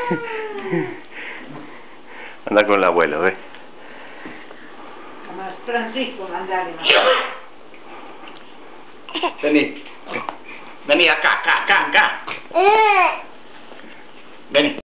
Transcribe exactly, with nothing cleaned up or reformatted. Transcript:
Anda con el abuelo, ¿ves? Además, Francisco, andale. Vení. Vení acá, acá, acá, acá. Vení.